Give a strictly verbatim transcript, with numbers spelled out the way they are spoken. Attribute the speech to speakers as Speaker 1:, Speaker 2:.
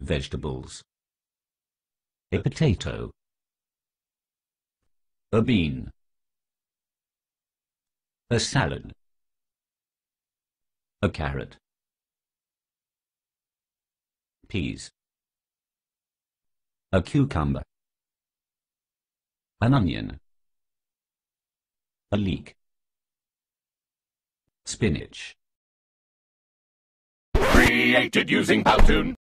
Speaker 1: Vegetables. A potato. A bean. A salad. A carrot. Peas. A cucumber. An onion. A leek. Spinach.
Speaker 2: Created using Powtoon.